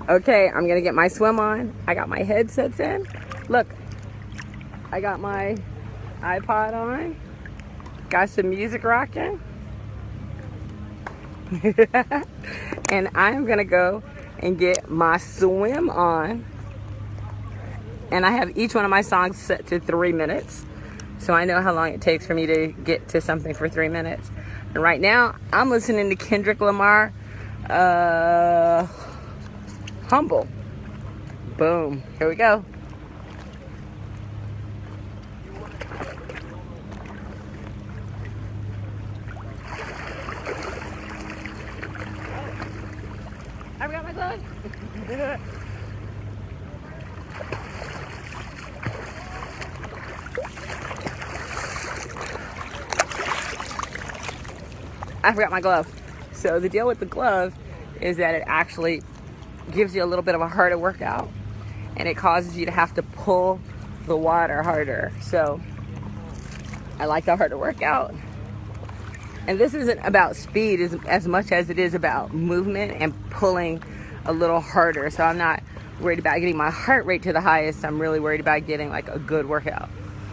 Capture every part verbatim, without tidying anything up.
Okay, I'm gonna get my swim on. I got my headsets in. Look, I got my iPod on. Got some music rocking. And I'm gonna go and get my swim on. And I have each one of my songs set to three minutes. So I know how long it takes for me to get to something for three minutes. And right now, I'm listening to Kendrick Lamar, uh, Humble. Boom. Here we go. I forgot my gloves. I forgot my glove. So the deal with the glove is that it actually gives you a little bit of a harder workout, and it causes you to have to pull the water harder. So I like the harder workout. And this isn't about speed as, as much as it is about movement and pulling a little harder. So I'm not worried about getting my heart rate to the highest. I'm really worried about getting like a good workout.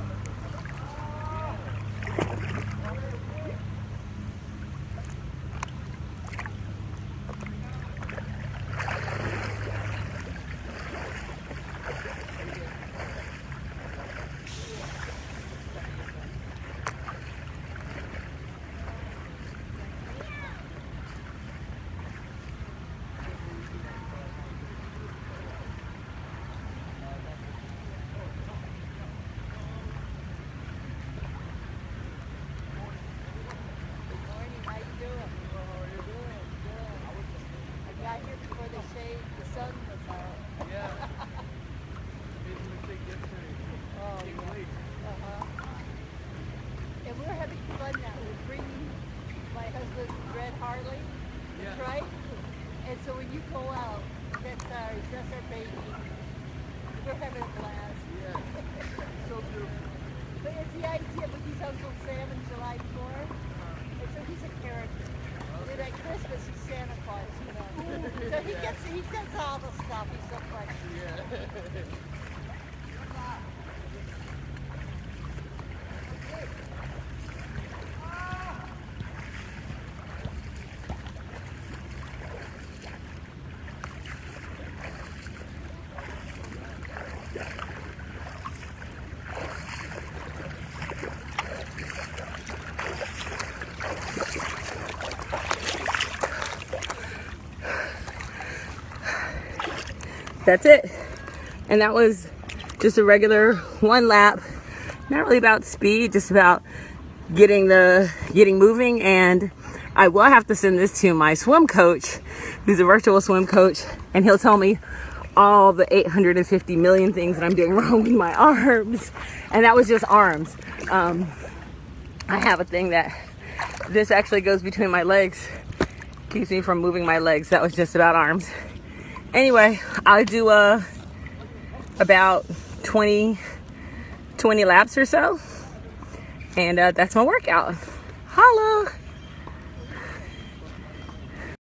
Right? And so when you go out, that's our, that's our baby. We're having a blast. Yeah. So beautiful. But it's the idea, but he's Uncle Sam in July fourth. And so he's a character. And at Christmas, he's Santa Claus, you know. So he gets, he does all the stuff. He's so funny. Yeah. That's it. And that was just a regular one lap. Not really about speed, just about getting the getting moving. And I will have to send this to my swim coach, who's a virtual swim coach, and he'll tell me all the eight hundred fifty million things that I'm doing wrong with my arms. And that was just arms. Um, I have a thing that this actually goes between my legs, keeps me from moving my legs. That was just about arms. Anyway, I'll do uh, about twenty, twenty laps or so. And uh, that's my workout. Holla!